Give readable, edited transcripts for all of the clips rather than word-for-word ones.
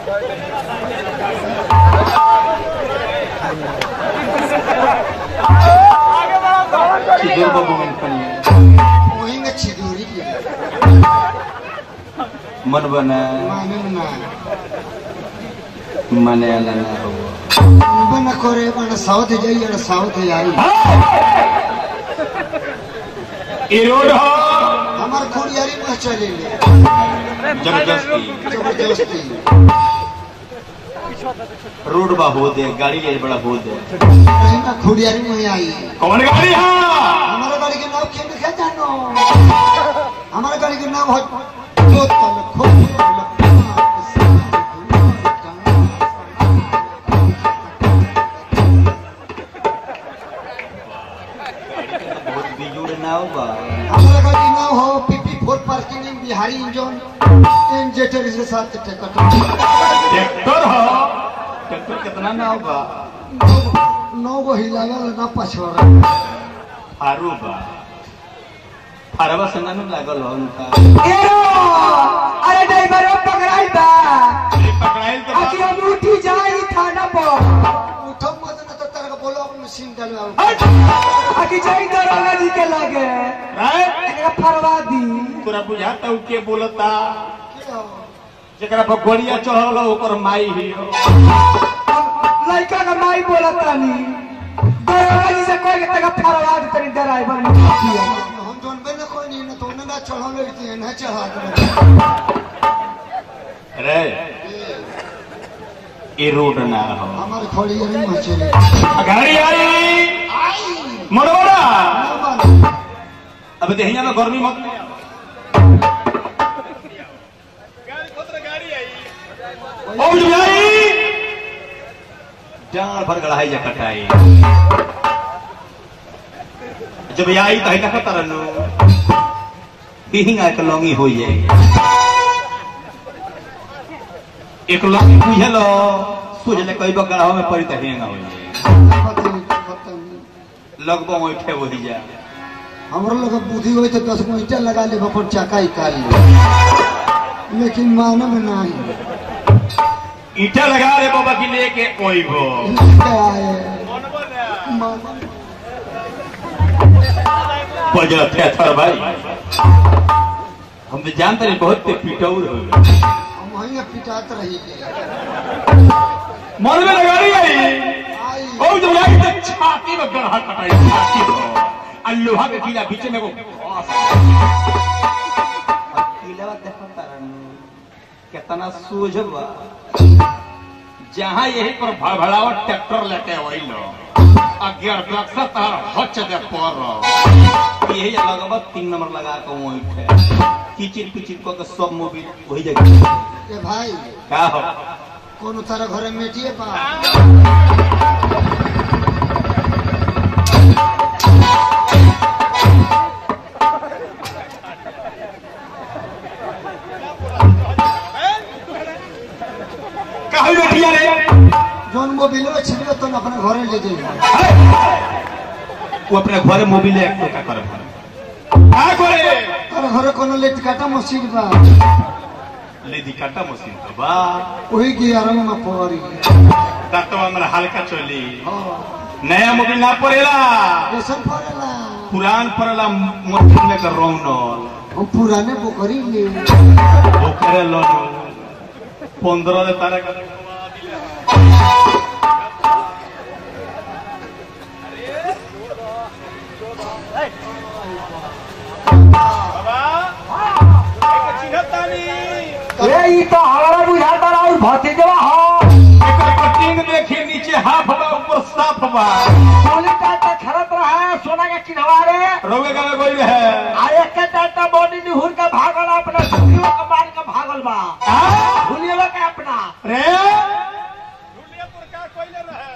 चिदूर बाबू में वही में चिदूरी मन बना माने ना मने अलना हो बना करे बना साउथ जाइए ना साउथ आई इरोड हो हमार खोड़ियारी में चले जबरदस्ती रोड बा हो दे गाड़ी ले बड़ा हो दे नहीं ना खोड़ियारी में आई कौन गाड़ी है हमारा गाड़ी के नाम क्या लिखा जानो हमारा गाड़ी के नाम हो जो तल खोल बहुत बिजुड़ ना होगा हमारा गाड़ी के नाम हो 54 पार्किंग बिहारी इंजन इंजेक्टर के साथ टिकट ट्रैक्टर हो ट्रैक्टर कितना ना होगा 9 गो हिलावा ना पछोड़ा फारू बा फारवा संगा में लागल हो उनका अरे ड्राइवर पकड़ाई बा पकड़ाइल तो आखिर हम उठी जाई थाना पर उठो मत न तो तेरे को बोलो मशीन डालवा आखिर जाई दरोगा जी के लगे एकरा फरवा दी तोरा बुझाता उ के बोलता क्या हो जेकरा पर गोड़िया चढ़ल ओकर माई ही लड़का का माई बोलता नी दरोगा जी से कोई तक फरवा दे तनी ड्राइवर में हम जोन बे न कोई नहीं न तो न चढ़ा लेती है न चढ़ा रे ये रोड ना हो हमारे खोड़ियारी में चले गाड़ी आई मरवाड़ा अब देहिया में गर्मी मत ओ जुलाई डांड भर गड़ाई जा कटाई जब आई तो ना तरनु हिंगा एक लंगी हो जाए एक लंगी बुझल सोचले कई बगड़ा में पड़ी तो हिंगा हो जाए लगभग उठे वही जा हमारे लोग बुद्धि हो तो 10 गो ईंटा लगा ले अपन चक्का निकाल ले लेकिन मानव नहीं ईटा लगा रे बाबा की लेके कोई गो बजा थे थर भाई हम तो जानते नहीं बहुत पिटौर हो हम वहीं पिटात रही मन में लगा रही आई आई ओ जब आई तो छाती में गढ़ा कटाई छाती में लोहा के कीला बीच में को कीला देखो तरन कितना सूझबा जहां यही पर भड़भड़ावट ट्रैक्टर लेके वही लो अगियार बक्सा तार हच दे पर यही लगभग 3 नंबर लगा के वही थे किचिर पिचिर को के सब मोबिल वही जगह ए भाई का हो कौन तारा घरे मेटिए बा कहीं बैठिया रे जोन मोबिल छिड़ियो तो अपने घरे ले जाइए वो अपने घरे मोबिल एक तो का करे का करे तारा घरे कोनो लेट काटा मशीन बा लेदी काटा मशीन तो बा वही की आराम में पड़ी तो हमरा हल्का चली हां नया मोबिल ना पड़ेला कैसन पड़ेला पुरान पड़ेला मशीन में कर रौनल हम पुराने बोकरी ले वो करे लोन 15 दे तारे का ए ई तो हमारा बुझाता रहा भतीजवा हो एकर कटिंग देखिए नीचे हाफ बा ऊपर साफ बा सोनी टाटा खरत रहा है सोना का किनवा रे रोवे का में कोई है आ एक के टाटा बॉडी निहुर के भागल अपना सुनियो के मार के भागल बा भूलिएवा के अपना रे दुनिया पर का कोइले रहे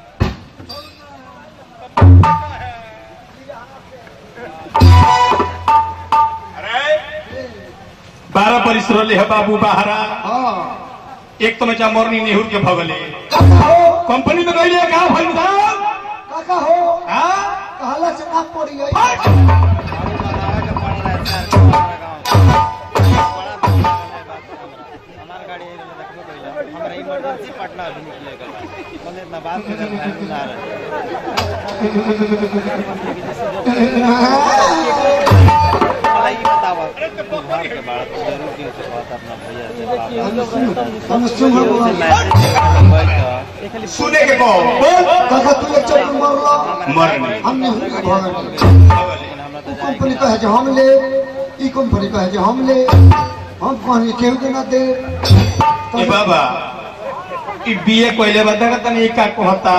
12 परिस रहे है बाबू बाहरा हां एक तो मचा मोरनी नेहुर के भगले हो कंपनी में गई का भइल था काका हो हां कहला से ना पड़ी गई हमारा इमरजेंसी पटना अभी निकलेगा बोले इतना बात कर रहा है ये बताओ घर के बात जरूर दिन से बात अपना भैया से सुने के को काका तू एक चप्पल मारला मरने हमने हुई भगत कंपनी कहे जे हम ले ई कंपनी कहे जे हम ले हम कहनी केहू के ना दे ए बाबा ई बीए कोइले बता तनी का कहता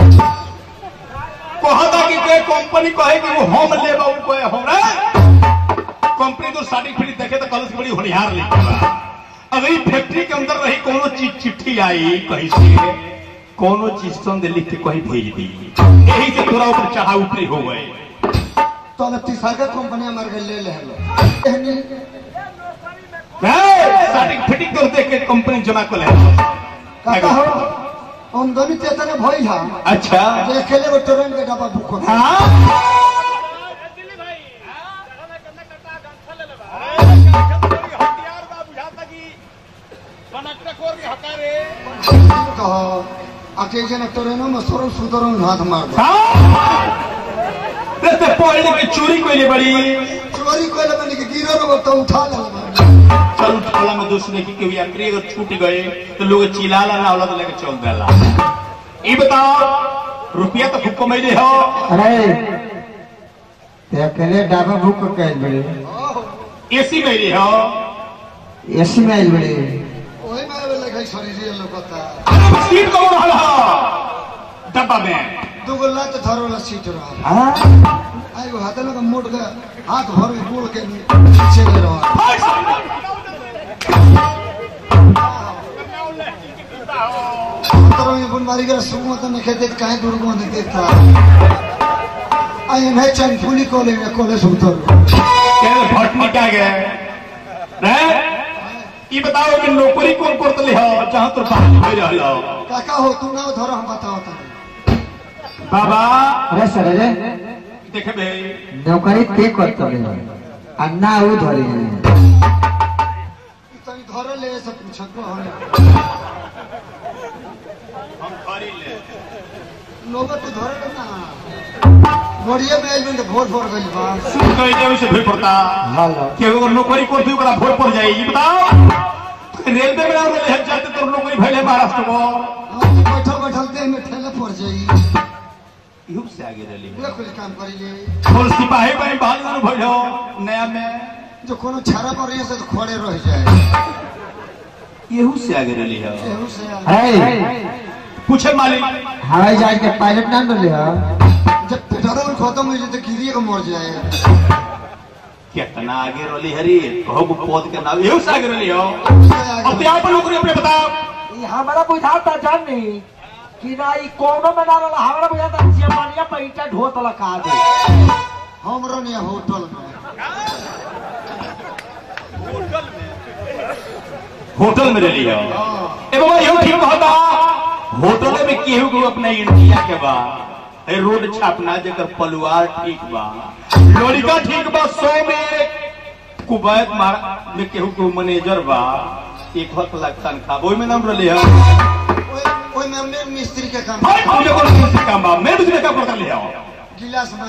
कि कोई कंपनी कहे कि वो हम लेबा उ कोई हमरा कंपनी तो सर्टिफिकेट देखे तो कॉलेज बड़ी होनिहार लिखा अगर ई फैक्ट्री के अंदर रही कोनो चीज चिट्ठी आई कहीं से कोनो चीज संग लिख के कहीं भेज दी यही से तोरा ऊपर चढ़ा उतरी हो गए तो तीसरा के कंपनी हमारे के ले ले एहनी सर्टिफिकेट तो देख के कंपनी जमा कर ले काका हो आमदनी तेतने भइल हा अच्छा देखे ले वो ट्रेन के डब्बा बुक कर हां दिल्ली भाई जगह करना कटा गंथा ले लेबा हथियार बा बुझाता कि कनक्ट कोर के हकारे कहो आके जन ट्रेन में सरल सुदरन हाथ मार दे ते पहले के चोरी कोइले बड़ी चोरी कोइले मैंने के गिरो रो तो उठा ले चल उठाला में दोस्त ने की कोई यात्री अगर छूट गए तो लोग चिल्लाला ना औलाद लेके चल देला ई बताओ रुपया तो खूब कमाई दे हो अरे ते अकेले डाबा बुक कर बड़े एसी में रे हो एसी में आइल बड़े ओही में लगे शरीर लोकता सीट कौन रहला डब्बा में दुगो लात धरो ला सीट रहा हां आई वो हाथ लगा मोड़ के हाथ भर के बोल के पीछे ले रहा तरह में बुनवारी का सुमत ने कहते काहे दूर को देते था आई नहीं चन फुली कॉलेज में कॉलेज उतर के भटनी क्या गए रे ई बताओ कि नौकरी कौन करतले हो जहां तोर बात हो रहलो काका हो तू ना धरो हम बताओ ता बाबा अरे सर रे देखे बे नौकरी ते करतो रे अन्ना उ धरे तनी धरो ले सब पूछत को हम धरी ले नौबत तो धरो ना मोड़िए में आइल में भोर भोर गइल बा कहीं देवे से भूल पड़ता हालो के वो नौकरी कर दियो करा भोर पड़ जाई ई बताओ रेलवे में और ले जाते तो नौकरी भइले महाराष्ट्र को बैठल बैठल देह में ठेले पड़ जाई इहु से आगे रली ये कुछ काम करिए और सिपाही बनी बहादुर भइलो नया में जो कोनो छारा पर रही से तो खड़े रह जाए इहु से आगे रली है एहू से अरे पूछे मालिक हवाई जहाज के पायलट ना बोले हो जब पेट्रोल खत्म हो जाए तो गिरिए के मर जाए कितना आगे रली हरी कहो पद के नाम इहु से आगे रली हो अब ते आप नौकरी अपने बताओ ये हमारा बुझाता जानी कि ना ई कोनो में ना रहा हमारा बुझाता जमानिया पे ईटा ढोत लगा दे हमरो ने होटल में होटल में रली हो ए बाबा इहु ठीक कहता होटल में केहू को अपना इंडिया के बा ए रोड छापना जेकर पलवार ठीक बा लड़का ठीक बा 100 में कुवैत मार में केहू को मैनेजर बा 1 लाख तनख्वाह ओई में नाम रली है ओई में हमने मिस्त्री के काम भाई हम लोग किसी काम बा मैं तुझे क्या कर लिया गिलास में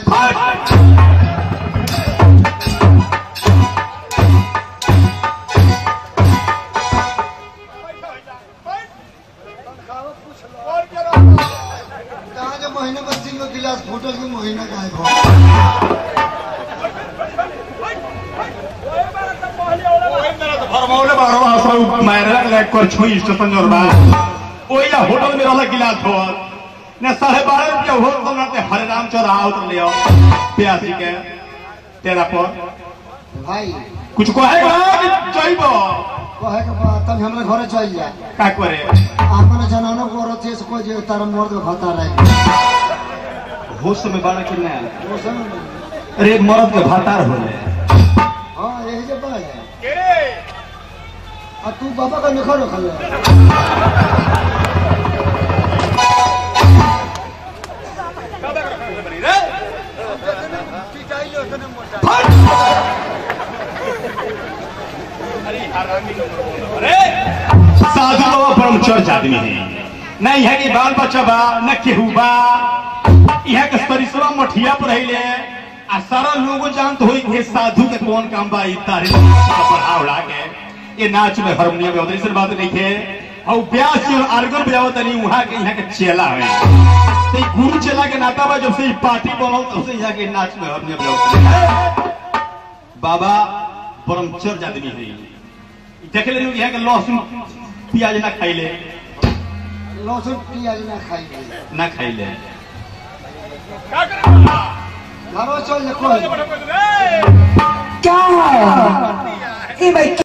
कहाँ जो महीने बस 3 गिलास फूटल के महीना का है फरमावले बारवा सब मायरा लाइक कर छुई स्टेशन जोरबा ओइला होटल में रहला गिलास हो ने 12.5 रुपया होटल में हरे राम चौराहा उतर लियो प्यासी के तेरा पर भाई कुछ कहेगा कि जाइबो कहे के बात तब हमरा घरे चल जा का करे आपन जनानो को औरत से कोई जे तार मर्द खाता रहे होश में बाड़ा कि ना वो सब अरे मर्द के भातार होले हां यही जे बात है केरे आ तू बाबा का निखर रखल साधु बाबा चर्च आदमी है न यहाँ के बाल बच्चा बा न केहू बा यहाँ के सरिसवा मठिया पर रहिले आ सारा लोगों जानत होई कि साधु के कौन काम बा ई तारीख बढ़ा उड़ा के ये नाच में हारमोनियम में उधर बात नहीं है और ब्यास से आर्गन बजाओ तनी वहां के यहाँ के चेला है तो गुरु चेला के नाता बा जब से पार्टी बनाओ तब से यहाँ के नाच में हारमोनियम बजाओ बाबा ब्रह्मचर्य आदमी है देख ले यहाँ के लहसुन प्याज ना खाइले लहसुन प्याज ना खाइले क्या करेगा घरों चल जा कोई बड़े क्या है?